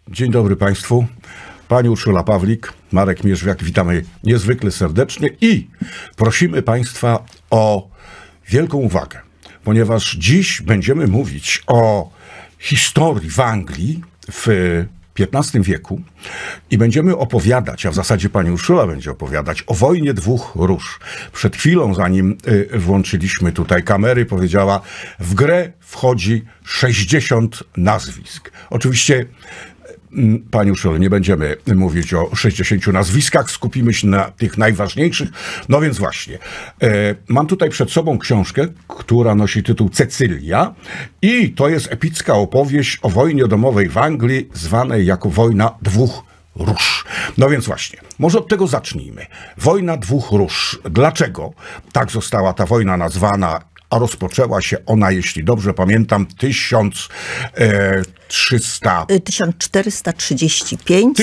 Dzień dobry Państwu. Pani Urszula Pawlik, Marek Mierzwiak, witamy niezwykle serdecznie i prosimy Państwa o wielką uwagę, ponieważ dziś będziemy mówić o historii w Anglii w XV wieku i będziemy opowiadać, a w zasadzie pani Urszula będzie opowiadać o wojnie dwóch róż. Przed chwilą, zanim włączyliśmy tutaj kamery, powiedziała, w grę wchodzi 60 nazwisk. Oczywiście, pani Urszula, nie będziemy mówić o 60 nazwiskach, skupimy się na tych najważniejszych. No więc właśnie, mam tutaj przed sobą książkę, która nosi tytuł Cecylia i to jest epicka opowieść o wojnie domowej w Anglii, zwanej jako wojna dwóch róż. No więc właśnie, może od tego zacznijmy. Wojna dwóch róż. Dlaczego tak została ta wojna nazwana? A rozpoczęła się ona, jeśli dobrze pamiętam, 1435.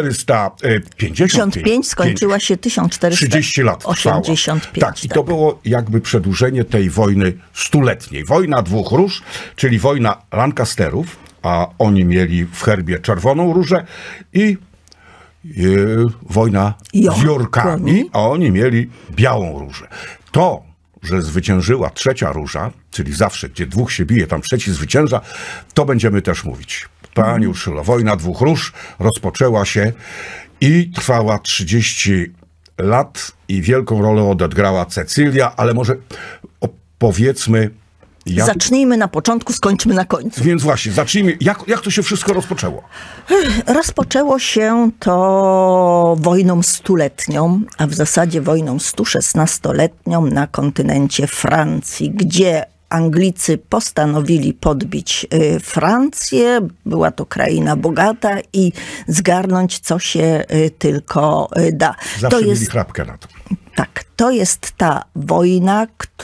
1455. Skończyła się 30 lat trwało. Tak, i to było jakby przedłużenie tej wojny stuletniej. Wojna dwóch róż, czyli wojna Lancasterów, a oni mieli w herbie czerwoną różę, i wojna z Yorkami, a oni mieli białą różę. To, że zwyciężyła trzecia róża, czyli zawsze, gdzie dwóch się bije, tam trzeci zwycięża, to będziemy też mówić. Pani Urszulo, wojna dwóch róż rozpoczęła się i trwała 30 lat i wielką rolę odegrała Cecylia, ale może powiedzmy... Zacznijmy na początku, skończmy na końcu. Więc właśnie, zacznijmy. Jak to się wszystko rozpoczęło? Rozpoczęło się to wojną stuletnią, a w zasadzie wojną 116-letnią na kontynencie Francji, gdzie Anglicy postanowili podbić Francję. Była to kraina bogata i zgarnąć, co się tylko da. Zawsze mieli chrapkę na to. Tak, to jest ta wojna,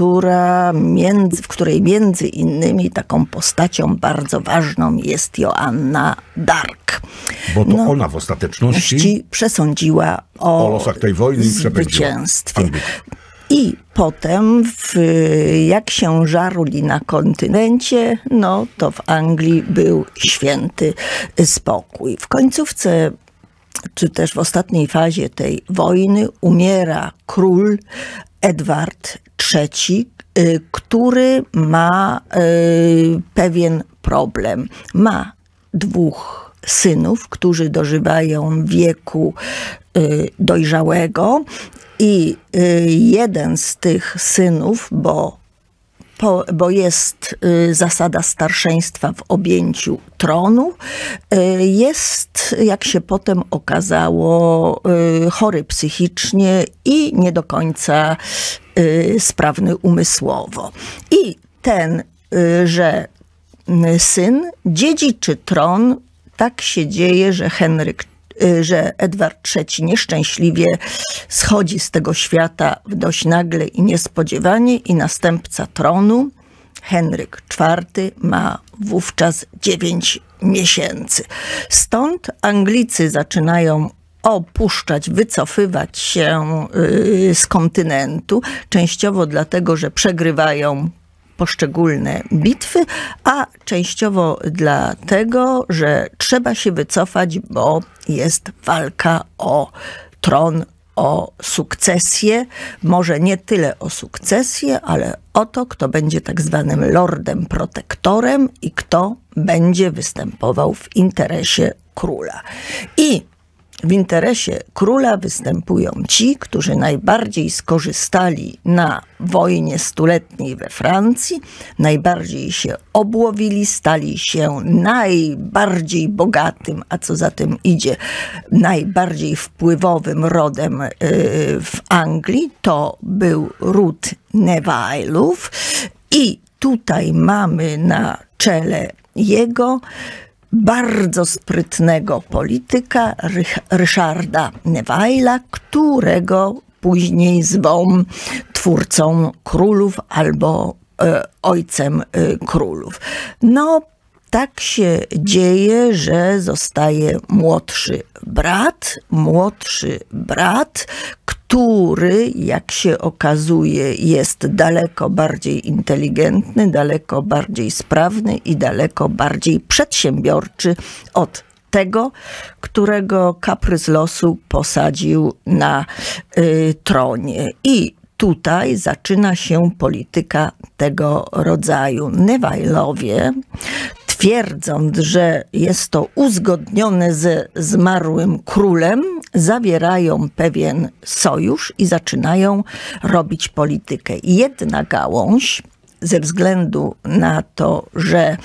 w której między innymi taką postacią bardzo ważną jest Joanna d'Arc. Bo to ona w ostateczności przesądziła o losach tej wojny i zwycięstwie. I potem, jak się żarli na kontynencie, no to w Anglii był święty spokój. W końcówce, czy też w ostatniej fazie tej wojny umiera król Edward III, który ma pewien problem. Ma dwóch synów, którzy dożywają wieku dojrzałego i jeden z tych synów, bo jest zasada starszeństwa w objęciu tronu, jest, jak się potem okazało, chory psychicznie i nie do końca sprawny umysłowo. I że syn dziedziczy tron, tak się dzieje, że Edward III nieszczęśliwie schodzi z tego świata dość nagle i niespodziewanie i następca tronu, Henryk IV, ma wówczas 9 miesięcy. Stąd Anglicy zaczynają opuszczać, wycofywać się z kontynentu, częściowo dlatego, że przegrywają poszczególne bitwy, a częściowo dlatego, że trzeba się wycofać, bo jest walka o tron, o sukcesję. Może nie tyle o sukcesję, ale o to, kto będzie tak zwanym lordem protektorem i kto będzie występował w interesie króla. I w interesie króla występują ci, którzy najbardziej skorzystali na wojnie stuletniej we Francji, najbardziej się obłowili, stali się najbardziej bogatym, a co za tym idzie, najbardziej wpływowym rodem w Anglii. To był ród Neville'ów i tutaj mamy na czele jego bardzo sprytnego polityka Ryszarda Neville'a, którego później zwą twórcą królów albo ojcem królów. No, tak się dzieje, że zostaje młodszy brat, który, jak się okazuje, jest daleko bardziej inteligentny, daleko bardziej sprawny i daleko bardziej przedsiębiorczy od tego, którego kaprys losu posadził na tronie. I tutaj zaczyna się polityka tego rodzaju. Neville'owie, twierdząc, że jest to uzgodnione ze zmarłym królem, zawierają pewien sojusz i zaczynają robić politykę. Jedna gałąź, ze względu na to, że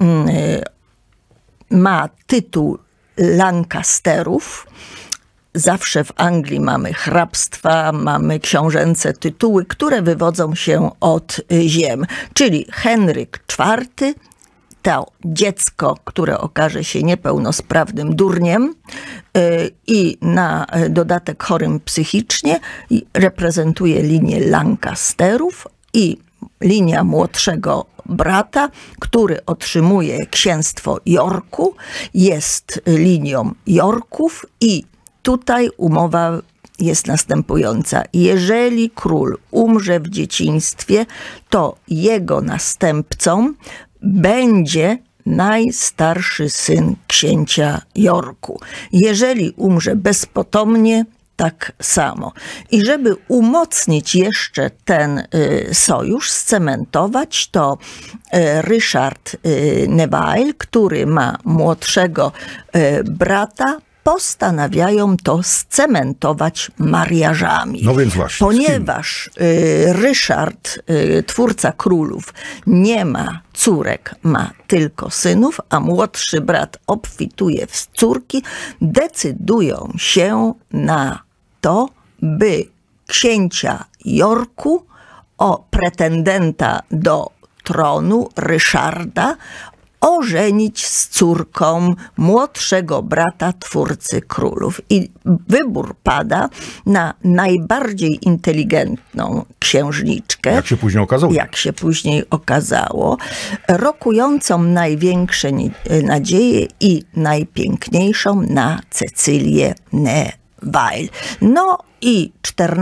ma tytuł Lancasterów. Zawsze w Anglii mamy hrabstwa, mamy książęce tytuły, które wywodzą się od ziem. Czyli Henryk IV, to dziecko, które okaże się niepełnosprawnym durniem i na dodatek chorym psychicznie, reprezentuje linię Lancasterów i linia młodszego brata, który otrzymuje księstwo Yorku, jest linią Yorków i tutaj umowa jest następująca. Jeżeli król umrze w dzieciństwie, to jego następcą będzie najstarszy syn księcia Yorku. Jeżeli umrze bezpotomnie, tak samo. I żeby umocnić jeszcze ten sojusz, scementować, to Ryszard Neville, który ma młodszego brata, postanawiają to scementować mariażami. No więc właśnie. Ponieważ Ryszard, twórca królów, nie ma córek, ma tylko synów, a młodszy brat obfituje w córki, decydują się na to, by księcia Yorku, pretendenta do tronu Ryszarda, ożenić z córką młodszego brata twórcy królów. I wybór pada na najbardziej inteligentną księżniczkę. Jak się później okazało. Jak się później okazało. Rokującą największe nadzieje i najpiękniejszą na Cecylię Neville. No i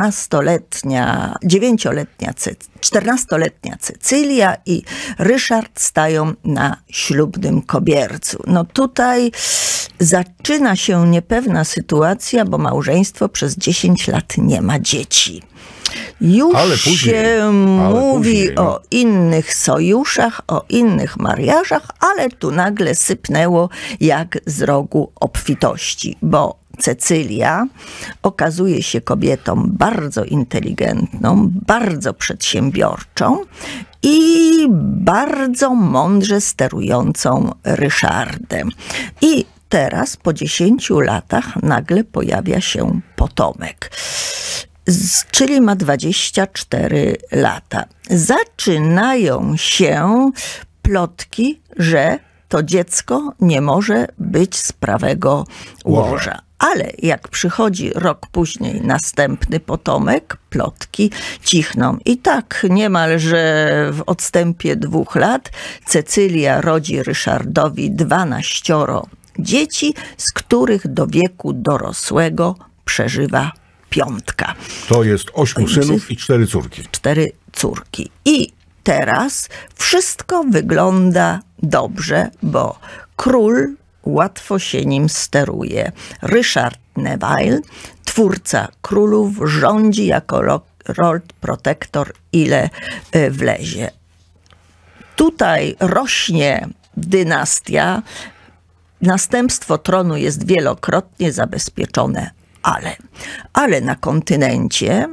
14-letnia Cecylia i Ryszard stają na ślubnym kobiercu. No tutaj zaczyna się niepewna sytuacja, bo małżeństwo przez 10 lat nie ma dzieci. Już się mówi o innych sojuszach, o innych mariażach, ale tu nagle sypnęło jak z rogu obfitości, bo Cecylia okazuje się kobietą bardzo inteligentną, bardzo przedsiębiorczą i bardzo mądrze sterującą Ryszardem. I teraz po 10 latach nagle pojawia się potomek. Czyli ma 24 lata. Zaczynają się plotki, że to dziecko nie może być z prawego łoża. Ale jak przychodzi rok później następny potomek, plotki cichną. I tak niemalże w odstępie 2 lat Cecylia rodzi Ryszardowi 12 dzieci, z których do wieku dorosłego przeżywa 5. To jest 8 synów i 4 córki. 4 córki. I teraz wszystko wygląda dobrze, bo król łatwo się nim steruje. Ryszard Neville, twórca królów, rządzi jako Lord Protector, ile wlezie. Tutaj rośnie dynastia. Następstwo tronu jest wielokrotnie zabezpieczone, ale na kontynencie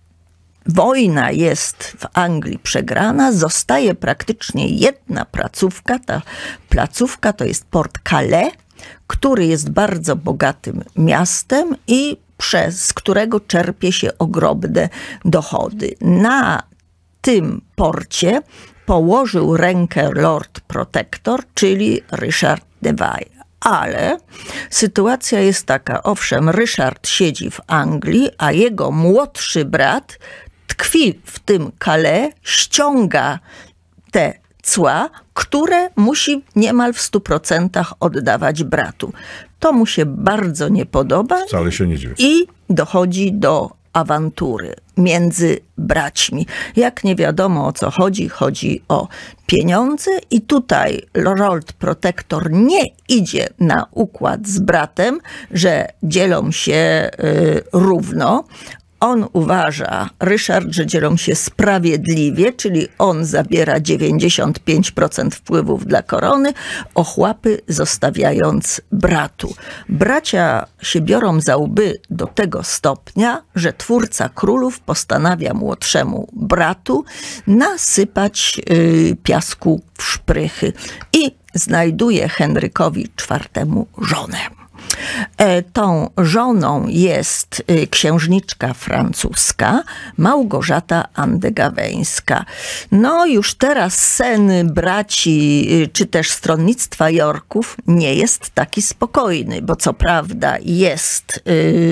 wojna jest w Anglii przegrana, zostaje praktycznie jedna placówka. Ta placówka to jest Port Calais, który jest bardzo bogatym miastem i z którego czerpie się ogromne dochody. Na tym porcie położył rękę Lord Protector, czyli Ryszard Neville. Ale sytuacja jest taka, owszem, Ryszard siedzi w Anglii, a jego młodszy brat tkwi w tym Calais, ściąga te cła, które musi niemal w 100% oddawać bratu. To mu się bardzo nie podoba. Wcale się nie dziwię. I dochodzi do awantury między braćmi. Jak nie wiadomo o co chodzi, chodzi o pieniądze i tutaj Lord Protector nie idzie na układ z bratem, że dzielą się równo. On uważa, Ryszard, że dzielą się sprawiedliwie, czyli on zabiera 95% wpływów dla korony, ochłapy zostawiając bratu. Bracia się biorą za łby do tego stopnia, że twórca królów postanawia młodszemu bratu nasypać piasku w szprychy i znajduje Henrykowi IV żonę. Tą żoną jest księżniczka francuska Małgorzata Andegaweńska. No już teraz sen braci, czy też stronnictwa Yorków nie jest taki spokojny, bo co prawda jest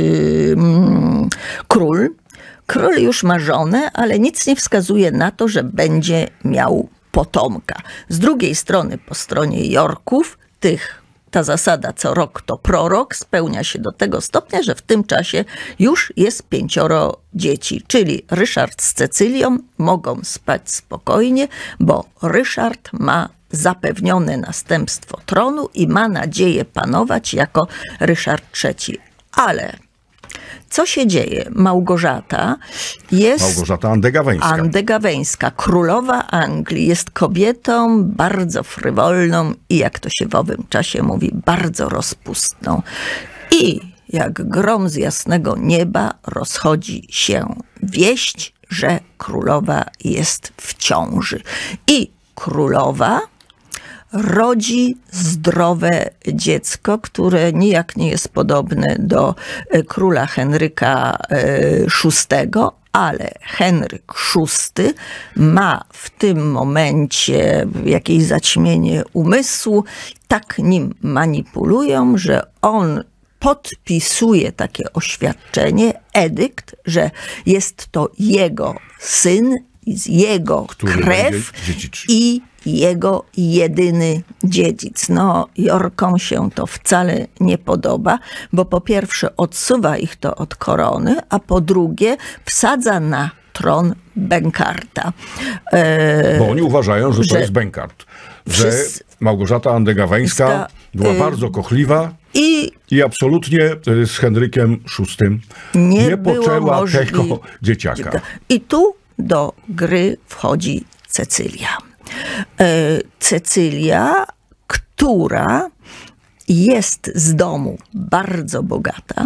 król. Król już ma żonę, ale nic nie wskazuje na to, że będzie miał potomka. Z drugiej strony, po stronie Yorków, ta zasada co rok to prorok spełnia się do tego stopnia, że w tym czasie już jest 5 dzieci, czyli Ryszard z Cecylią mogą spać spokojnie, bo Ryszard ma zapewnione następstwo tronu i ma nadzieję panować jako Ryszard III. Ale co się dzieje? Małgorzata Andegaweńska, królowa Anglii, jest kobietą bardzo frywolną i, jak to się w owym czasie mówi, bardzo rozpustną. I jak grom z jasnego nieba rozchodzi się wieść, że królowa jest w ciąży. I królowa rodzi zdrowe dziecko, które nijak nie jest podobne do króla Henryka VI, ale Henryk VI ma w tym momencie jakieś zaćmienie umysłu, tak nim manipulują, że on podpisuje takie oświadczenie, edykt, że jest to jego syn, jego krew i jego jedyny dziedzic. No, Yorkom się to wcale nie podoba, bo po pierwsze odsuwa ich to od korony, a po drugie wsadza na tron bękarta. Bo oni uważają, że to jest bękart. Że Małgorzata Andegaweńska była bardzo kochliwa i absolutnie z Henrykiem VI nie poczęła tego dzieciaka. I tu do gry wchodzi Cecylia. Cecylia, która jest z domu bardzo bogata,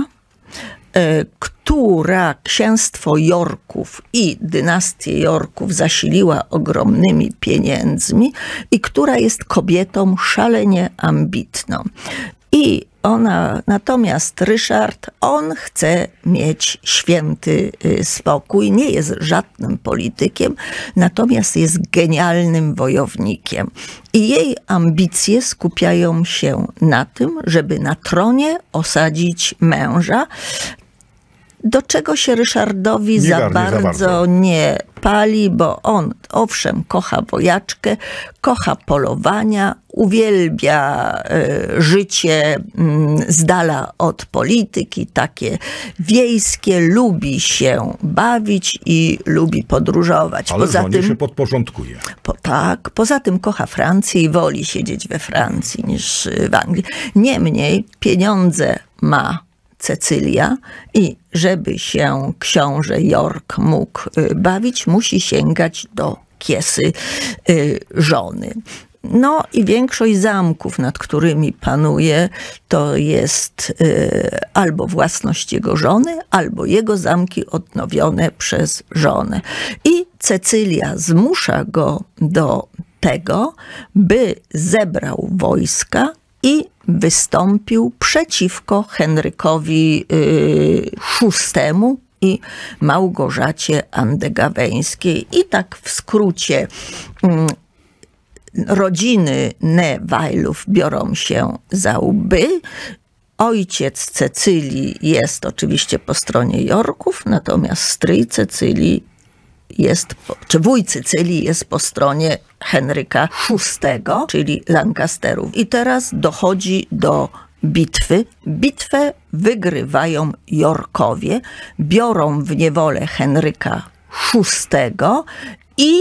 która księstwo Yorków i dynastię Yorków zasiliła ogromnymi pieniędzmi i która jest kobietą szalenie ambitną. I ona, natomiast Ryszard, on chce mieć święty spokój, nie jest żadnym politykiem, natomiast jest genialnym wojownikiem. I jej ambicje skupiają się na tym, żeby na tronie osadzić męża, do czego się Ryszardowi za bardzo nie pali, bo on owszem kocha wojaczkę, kocha polowania, uwielbia życie z dala od polityki, takie wiejskie, lubi się bawić i lubi podróżować. Ale żonie się podporządkuje. Poza tym kocha Francję i woli siedzieć we Francji niż w Anglii. Niemniej pieniądze ma Cecylia i żeby się książę York mógł bawić, musi sięgać do kiesy żony. No i większość zamków, nad którymi panuje, to jest albo własność jego żony, albo jego zamki odnowione przez żonę. I Cecylia zmusza go do tego, by zebrał wojska i wystąpił przeciwko Henrykowi VI i Małgorzacie Andegaweńskiej. I tak w skrócie rodziny Neville'ów biorą się za łby. Ojciec Cecylii jest oczywiście po stronie Yorków, natomiast stryj Cecylii czy wuj Cycylii jest po stronie Henryka VI, czyli Lancasterów. I teraz dochodzi do bitwy. Bitwę wygrywają Yorkowie, biorą w niewolę Henryka VI i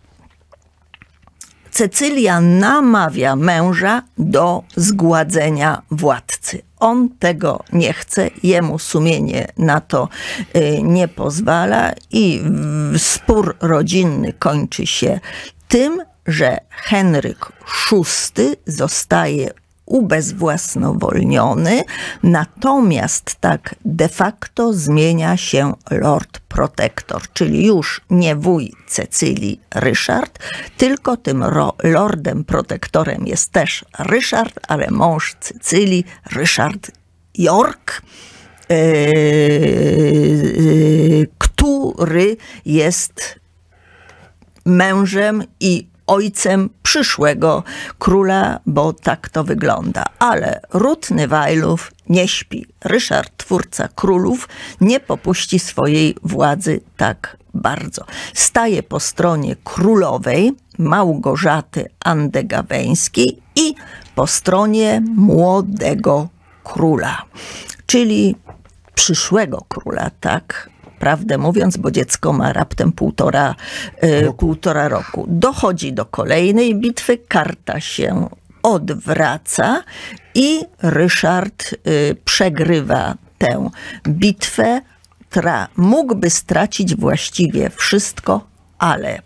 Cecylia namawia męża do zgładzenia władcy. On tego nie chce, jemu sumienie na to nie pozwala i spór rodzinny kończy się tym, że Henryk VI zostaje ubezwłasnowolniony, natomiast tak de facto zmienia się Lord Protector, czyli już nie wuj Cecylii Ryszard, tylko tym lordem protektorem jest też Ryszard, ale mąż Cecylii, Ryszard York, który jest mężem i ojcem przyszłego króla, bo tak to wygląda. Ale ród Nywajlów nie śpi. Ryszard, twórca królów, nie popuści swojej władzy tak bardzo. Staje po stronie królowej Małgorzaty Andegaweńskiej i po stronie młodego króla, czyli przyszłego króla, tak prawdę mówiąc, bo dziecko ma raptem półtora roku. Dochodzi do kolejnej bitwy, karta się odwraca i Ryszard przegrywa tę bitwę, która mógłby stracić właściwie wszystko, ale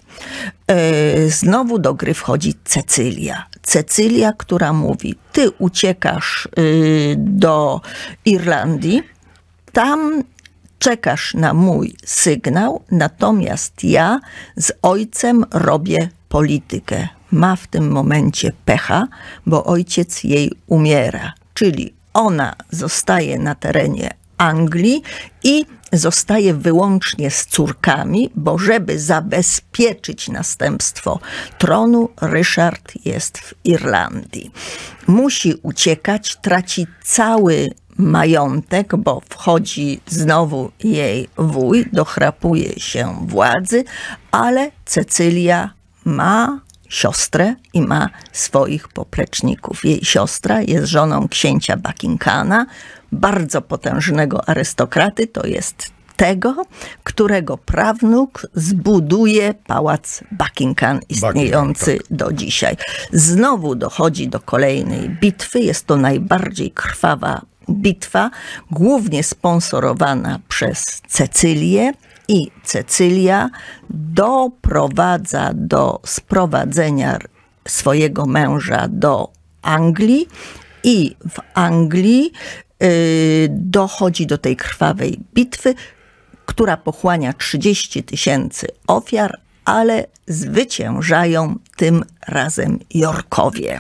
znowu do gry wchodzi Cecylia. Cecylia, która mówi, ty uciekasz do Irlandii, tam czekasz na mój sygnał, natomiast ja z ojcem robię politykę. Ma w tym momencie pecha, bo ojciec jej umiera, czyli ona zostaje na terenie Anglii i zostaje wyłącznie z córkami, bo żeby zabezpieczyć następstwo tronu, Ryszard jest w Irlandii. Musi uciekać, traci cały majątek, bo wchodzi znowu jej wuj, dochrapuje się władzy, ale Cecylia ma siostrę i ma swoich popleczników. Jej siostra jest żoną księcia Buckinghama, bardzo potężnego arystokraty, to jest tego, którego prawnuk zbuduje pałac Buckingham istniejący do dzisiaj. Znowu dochodzi do kolejnej bitwy, jest to najbardziej krwawa bitwa, głównie sponsorowana przez Cecylię i Cecylia doprowadza do sprowadzenia swojego męża do Anglii i w Anglii dochodzi do tej krwawej bitwy, która pochłania 30 000 ofiar, ale zwyciężają tym razem Yorkowie.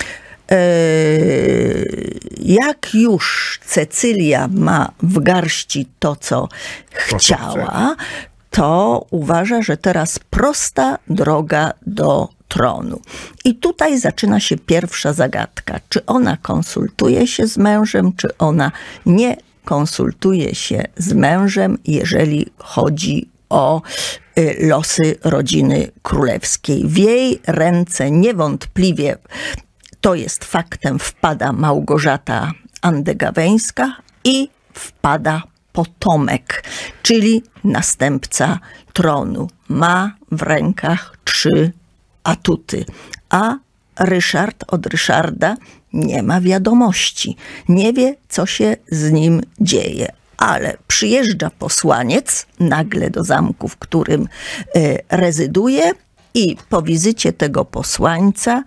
Jak już Cecylia ma w garści to, co chciała, to uważa, że teraz prosta droga do tronu. I tutaj zaczyna się pierwsza zagadka. Czy ona konsultuje się z mężem, czy ona nie konsultuje się z mężem, jeżeli chodzi o losy rodziny królewskiej. W jej ręce niewątpliwie, to jest faktem, wpada Małgorzata Andegaweńska i wpada potomek, czyli następca tronu. Ma w rękach 3 atuty, a Ryszard od Ryszarda nie ma wiadomości. Nie wie, co się z nim dzieje. Ale przyjeżdża posłaniec nagle do zamku, w którym rezyduje, i po wizycie tego posłańca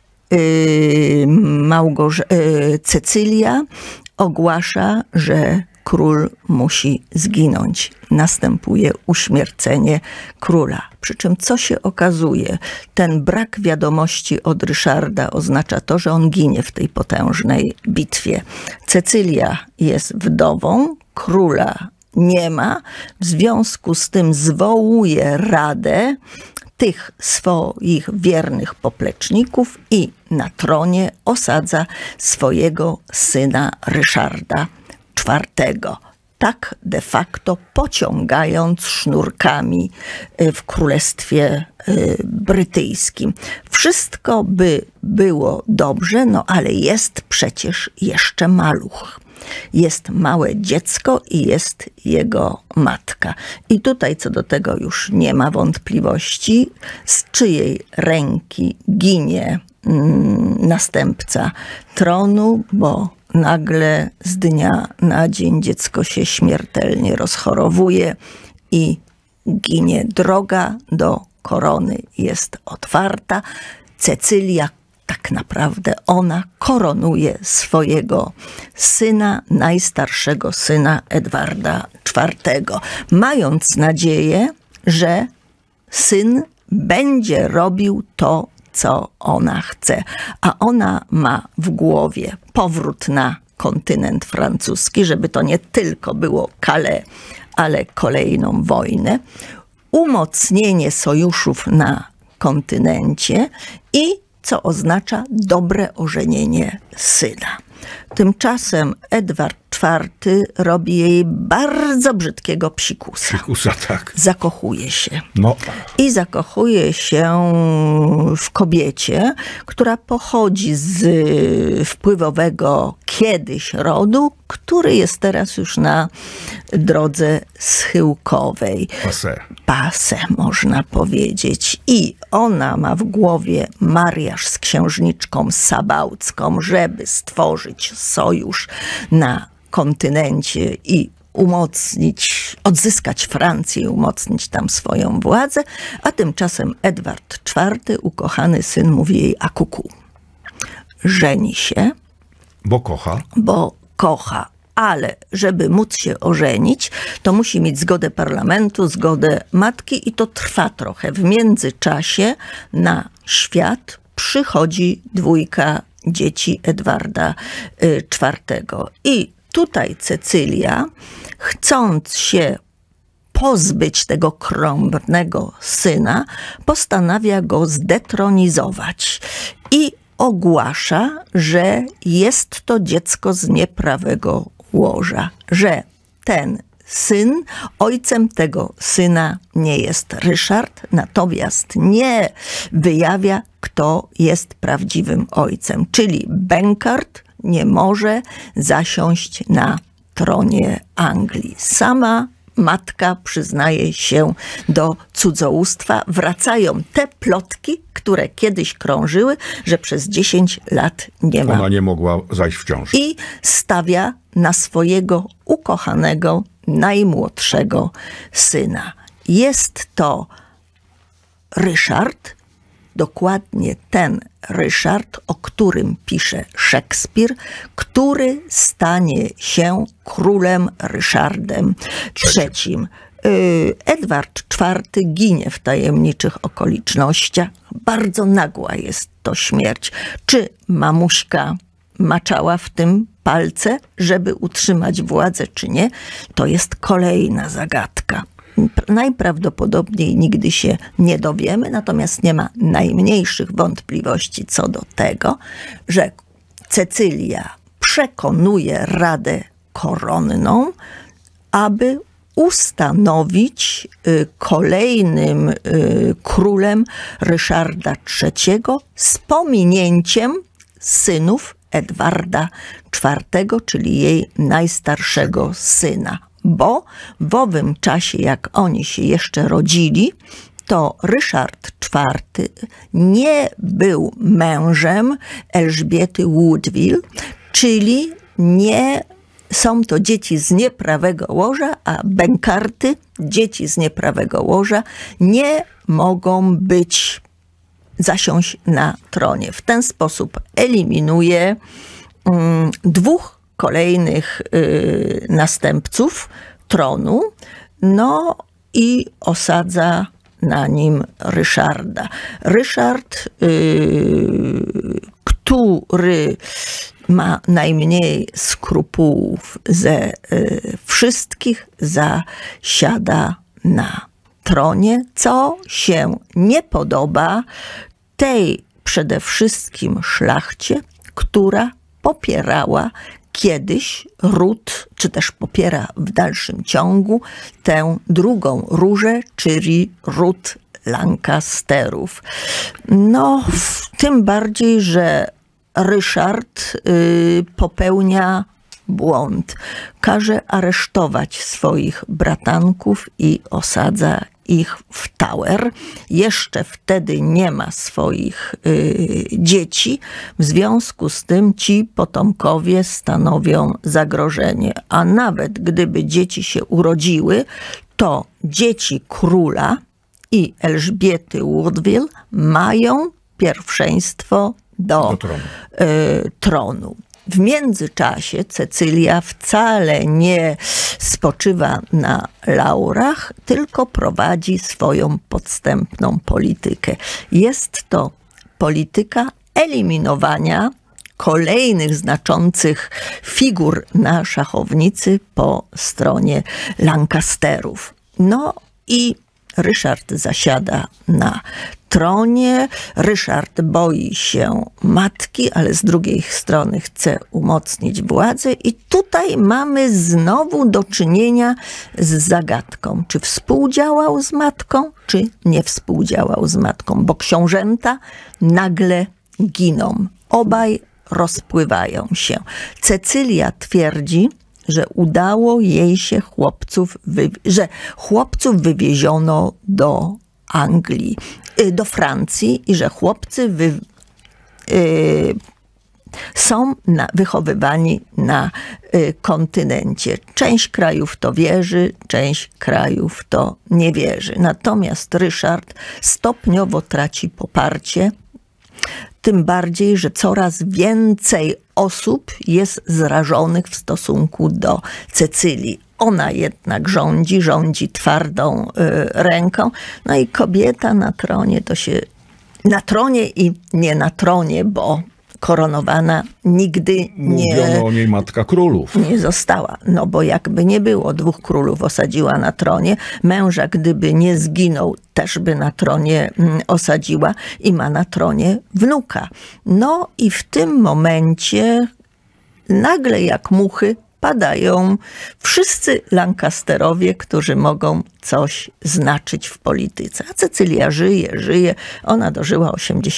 Cecylia ogłasza, że król musi zginąć. Następuje uśmiercenie króla. Przy czym co się okazuje? Ten brak wiadomości od Ryszarda oznacza to, że on ginie w tej potężnej bitwie. Cecylia jest wdową, króla nie ma, w związku z tym zwołuje radę tych swoich wiernych popleczników i na tronie osadza swojego syna Ryszarda IV. tak de facto pociągając sznurkami w Królestwie Brytyjskim. Wszystko by było dobrze, no ale jest przecież jeszcze maluch. Jest małe dziecko i jest jego matka. I tutaj co do tego już nie ma wątpliwości, z czyjej ręki ginie następca tronu, bo nagle z dnia na dzień dziecko się śmiertelnie rozchorowuje i ginie. Droga do korony jest otwarta. Cecylia, tak naprawdę ona koronuje swojego syna, najstarszego syna Edwarda IV, mając nadzieję, że syn będzie robił to, co ona chce. A ona ma w głowie powrót na kontynent francuski, żeby to nie tylko było Calais, ale kolejną wojnę, umocnienie sojuszów na kontynencie i co oznacza dobre ożenienie syna. Tymczasem Edward IV robi jej bardzo brzydkiego psikusa. Psikusa, tak. Zakochuje się. No. I zakochuje się w kobiecie, która pochodzi z wpływowego kiedyś rodu, który jest teraz już na drodze schyłkowej. Passé, można powiedzieć. I ona ma w głowie mariaż z księżniczką sabaucką, żeby stworzyć sojusz na kontynencie i odzyskać Francję i umocnić tam swoją władzę, a tymczasem Edward IV, ukochany syn, mówi jej a kuku. Żeni się. Bo kocha. Ale żeby móc się ożenić, to musi mieć zgodę parlamentu, zgodę matki i to trwa trochę. W międzyczasie na świat przychodzi 2 dzieci Edwarda IV. I tutaj Cecylia, chcąc się pozbyć tego krąbnego syna, postanawia go zdetronizować i ogłasza, że jest to dziecko z nieprawego łoża, że ten syn, ojcem tego syna nie jest Ryszard, natomiast nie wyjawia, kto jest prawdziwym ojcem, czyli Benkart nie może zasiąść na tronie Anglii. Sama matka przyznaje się do cudzołóstwa. Wracają te plotki, które kiedyś krążyły, że przez 10 lat nie ma. Ona nie mogła zajść w ciążę. I stawia na swojego ukochanego, najmłodszego syna. Jest to Ryszard, dokładnie ten Ryszard, o którym pisze Szekspir, który stanie się królem Ryszardem III. Edward IV ginie w tajemniczych okolicznościach. Bardzo nagła jest to śmierć. Czy mamuśka maczała w tym palce, żeby utrzymać władzę, czy nie? To jest kolejna zagadka. Najprawdopodobniej nigdy się nie dowiemy, natomiast nie ma najmniejszych wątpliwości co do tego, że Cecylia przekonuje Radę Koronną, aby ustanowić kolejnym królem Ryszarda III z pominięciem synów Edwarda IV, czyli jej najstarszego syna. Bo w owym czasie, jak oni się jeszcze rodzili, to Ryszard IV nie był mężem Elżbiety Woodville, czyli nie są to dzieci z nieprawego łoża, a Benkarty, dzieci z nieprawego łoża, nie mogą zasiąść na tronie. W ten sposób eliminuje 2 kolejnych następców tronu, no i osadza na nim Ryszarda. Ryszard, który ma najmniej skrupułów ze wszystkich, zasiada na tronie, co się nie podoba tej przede wszystkim szlachcie, która popierała kiedyś ród, czy też popiera w dalszym ciągu tę drugą różę, czyli ród Lancasterów. No, tym bardziej, że Ryszard popełnia błąd. Każe aresztować swoich bratanków i osadza ich w Tower. Jeszcze wtedy nie ma swoich dzieci. W związku z tym ci potomkowie stanowią zagrożenie. A nawet gdyby dzieci się urodziły, to dzieci króla i Elżbiety Woodville mają pierwszeństwo do tronu. W międzyczasie Cecylia wcale nie spoczywa na laurach, tylko prowadzi swoją podstępną politykę. Jest to polityka eliminowania kolejnych znaczących figur na szachownicy po stronie Lancasterów. No i Ryszard zasiada na tronie. Ryszard boi się matki, ale z drugiej strony chce umocnić władzę. I tutaj mamy znowu do czynienia z zagadką. Czy współdziałał z matką, czy nie współdziałał z matką? Bo książęta nagle giną. Obaj rozpływają się. Cecylia twierdzi, że udało jej się że chłopców wywieziono do Anglii, do Francji i że chłopcy są wychowywani na kontynencie. Część krajów to wierzy, część krajów to nie wierzy. Natomiast Ryszard stopniowo traci poparcie, tym bardziej, że coraz więcej osób jest zrażonych w stosunku do Cecylii. Ona jednak rządzi twardą ręką. No i kobieta na tronie to się... Na tronie i nie na tronie, bo koronowana nigdy Mówiono o niej matka królów. Nie została. No bo jakby nie było, dwóch królów osadziła na tronie. Męża, gdyby nie zginął, też by na tronie osadziła i ma na tronie wnuka. No i w tym momencie nagle jak muchy padają wszyscy Lancasterowie, którzy mogą coś znaczyć w polityce. A Cecylia żyje. Ona dożyła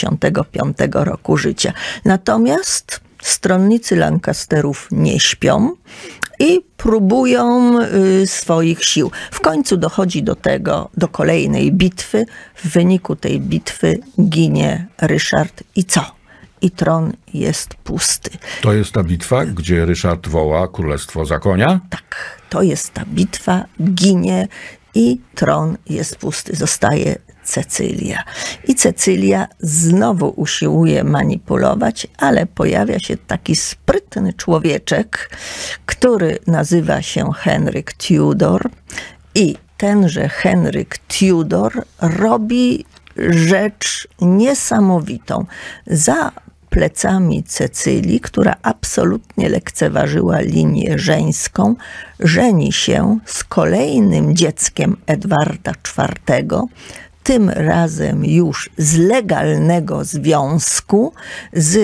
85 roku życia. Natomiast stronnicy Lancasterów nie śpią i próbują swoich sił. W końcu dochodzi do kolejnej bitwy. W wyniku tej bitwy ginie Ryszard i co? I tron jest pusty. To jest ta bitwa, gdzie Ryszard woła królestwo za konia? Tak, to jest ta bitwa, ginie i tron jest pusty. Zostaje Cecylia. I Cecylia znowu usiłuje manipulować, ale pojawia się taki sprytny człowieczek, który nazywa się Henryk Tudor. I tenże Henryk Tudor robi rzecz niesamowitą. Za plecami Cecylii, która absolutnie lekceważyła linię żeńską, żeni się z kolejnym dzieckiem Edwarda IV, tym razem już z legalnego związku z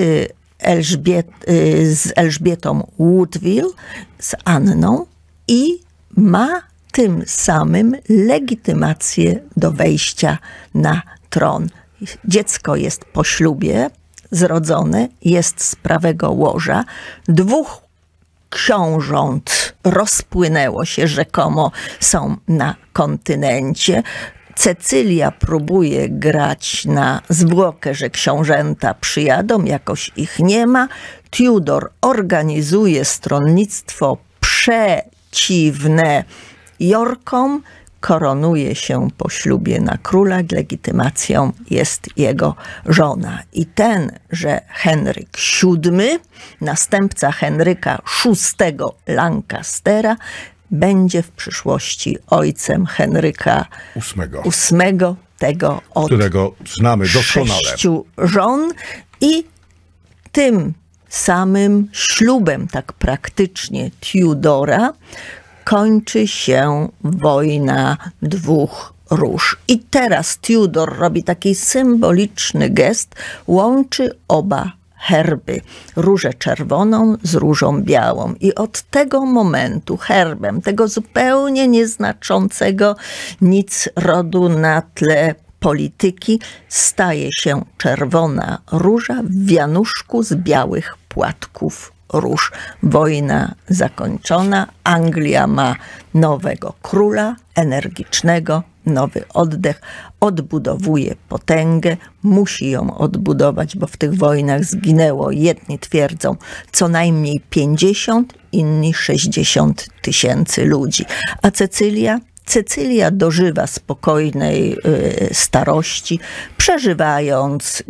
Elżbietą Woodville, z Anną, i ma tym samym legitymację do wejścia na tron. Dziecko jest po ślubie zrodzone, jest z prawego łoża. Dwóch książąt rozpłynęło się, rzekomo są na kontynencie. Cecylia próbuje grać na zwłokę, że książęta przyjadą, jakoś ich nie ma. Tudor organizuje stronnictwo przeciwne Yorkom, koronuje się po ślubie na króla, legitymacją jest jego żona. I tenże Henryk VII, następca Henryka VI Lancastera, będzie w przyszłości ojcem Henryka VIII, tego od którego znamy doskonale. 6 żon, i tym samym ślubem, tak praktycznie, Tudora kończy się wojna dwóch róż. I teraz Tudor robi taki symboliczny gest, łączy oba herby. Różę czerwoną z różą białą. I od tego momentu herbem, tego zupełnie nieznaczącego nic rodu na tle polityki, staje się czerwona róża w wianuszku z białych płatków róż. Wojna zakończona. Anglia ma nowego króla, energicznego, nowy oddech, odbudowuje potęgę, musi ją odbudować, bo w tych wojnach zginęło, jedni twierdzą, co najmniej 50, inni 60 tysięcy ludzi. A Cecylia dożywa spokojnej starości, przeżywając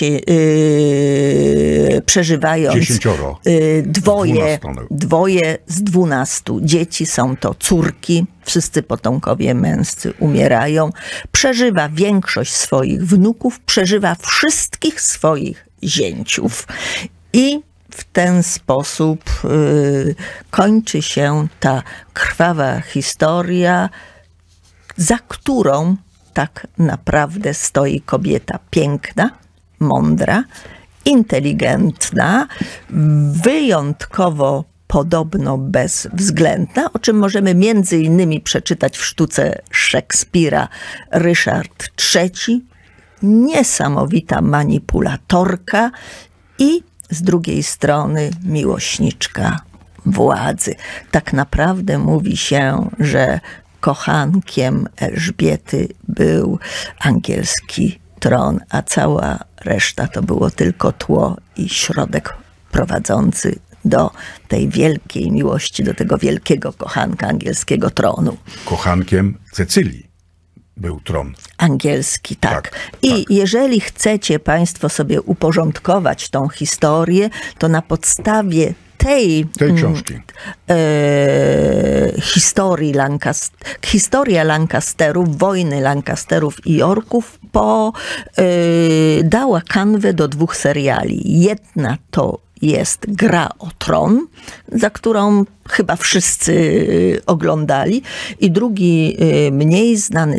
dwoje z 12 dzieci. Są to córki, wszyscy potomkowie męscy umierają. Przeżywa większość swoich wnuków, przeżywa wszystkich swoich zięciów. I w ten sposób kończy się ta krwawa historia, za którą tak naprawdę stoi kobieta piękna, mądra, inteligentna, wyjątkowo podobno bezwzględna, o czym możemy między innymi przeczytać w sztuce Szekspira Ryszard III, niesamowita manipulatorka i z drugiej strony miłośniczka władzy. Tak naprawdę mówi się, że kochankiem Elżbiety był angielski tron, a cała reszta to było tylko tło i środek prowadzący do tej wielkiej miłości, do tego wielkiego kochanka angielskiego tronu. Kochankiem Cecylii był tron. Angielski, tak. I jeżeli chcecie państwo sobie uporządkować tą historię, to na podstawie tej książki. Historia Lancasterów, wojny Lancasterów i Yorków dała kanwę do 2 seriali. Jedna to jest Gra o Tron, za którą chyba wszyscy oglądali, i drugi mniej znany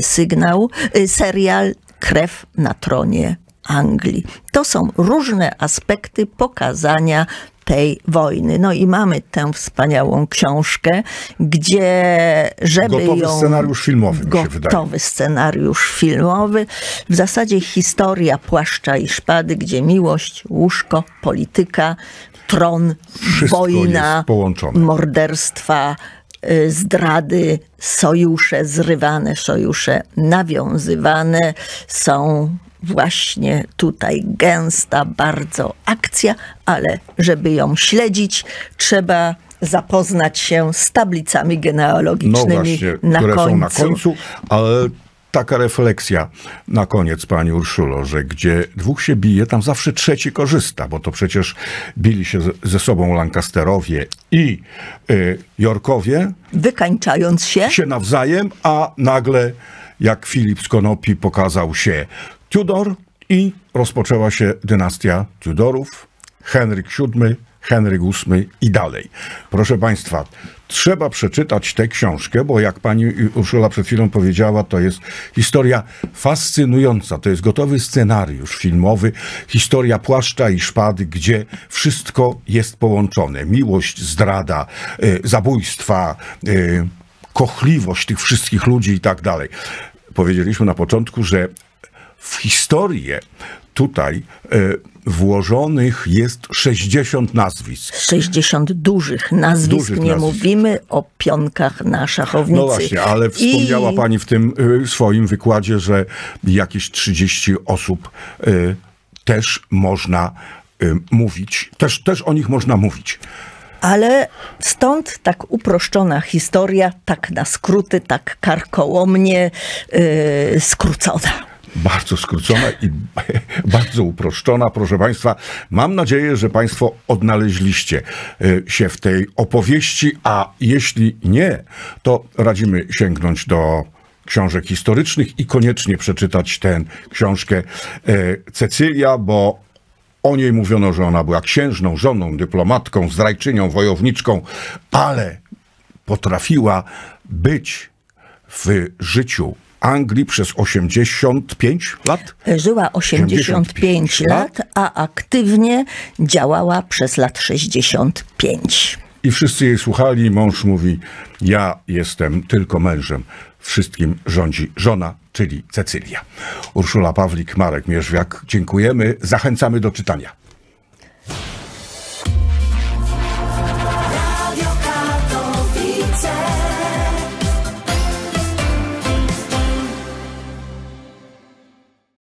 serial Krew na tronie Anglii. To są różne aspekty pokazania tej wojny. No i mamy tę wspaniałą książkę, gdzie gotowy scenariusz filmowy, mi się wydaje. Gotowy scenariusz filmowy. W zasadzie historia Płaszcza i Szpady, gdzie miłość, łóżko, polityka, tron, wszystko wojna, morderstwa, zdrady, sojusze zrywane, sojusze nawiązywane są właśnie tutaj. Gęsta bardzo akcja, ale żeby ją śledzić, trzeba zapoznać się z tablicami genealogicznymi które są na końcu, ale taka refleksja na koniec, pani Urszulo, że gdzie 2 się bije, tam zawsze trzeci korzysta, bo to przecież bili się ze sobą Lancasterowie i Yorkowie, wykańczając się nawzajem, a nagle, jak Filip z Konopi, pokazał się Tudor i rozpoczęła się dynastia Tudorów, Henryk VII, Henryk VIII i dalej. Proszę państwa, trzeba przeczytać tę książkę, bo jak pani Urszula przed chwilą powiedziała, to jest historia fascynująca. To jest gotowy scenariusz filmowy, historia Płaszcza i Szpady, gdzie wszystko jest połączone. Miłość, zdrada, zabójstwa, kochliwość tych wszystkich ludzi i tak dalej. Powiedzieliśmy na początku, że w historię tutaj włożonych jest 60 nazwisk. 60 dużych nazwisk. Mówimy o pionkach na szachownicy. No właśnie, ale wspomniała pani w tym swoim wykładzie, że jakieś 30 osób też można mówić, też o nich można mówić. Ale stąd tak uproszczona historia, tak na skróty, tak karkołomnie skrócona. Bardzo skrócona i bardzo uproszczona. Proszę państwa, mam nadzieję, że państwo odnaleźliście się w tej opowieści, a jeśli nie, to radzimy sięgnąć do książek historycznych i koniecznie przeczytać tę książkę Cecylia, bo o niej mówiono, że ona była księżną, żoną, dyplomatką, zdrajczynią, wojowniczką, ale potrafiła być w życiu Anglii przez 85 lat. Żyła 85 lat, a aktywnie działała przez lat 65. I wszyscy jej słuchali. Mąż mówi: ja jestem tylko mężem. Wszystkim rządzi żona, czyli Cecylia. Urszula Pawlik, Marek Mierzwiak. Dziękujemy. Zachęcamy do czytania.